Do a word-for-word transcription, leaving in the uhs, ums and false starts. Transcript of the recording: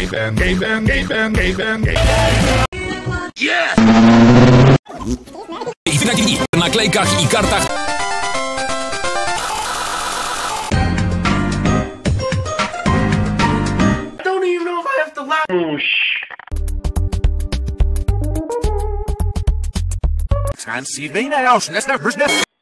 gay band, gay band, gay band, gay band, gay band. Yeah! I wynagli w naklejkach i kartach. I don't even know if I have to laugh. Oh, shh. Gaan zien we nou, snel, snel, snel.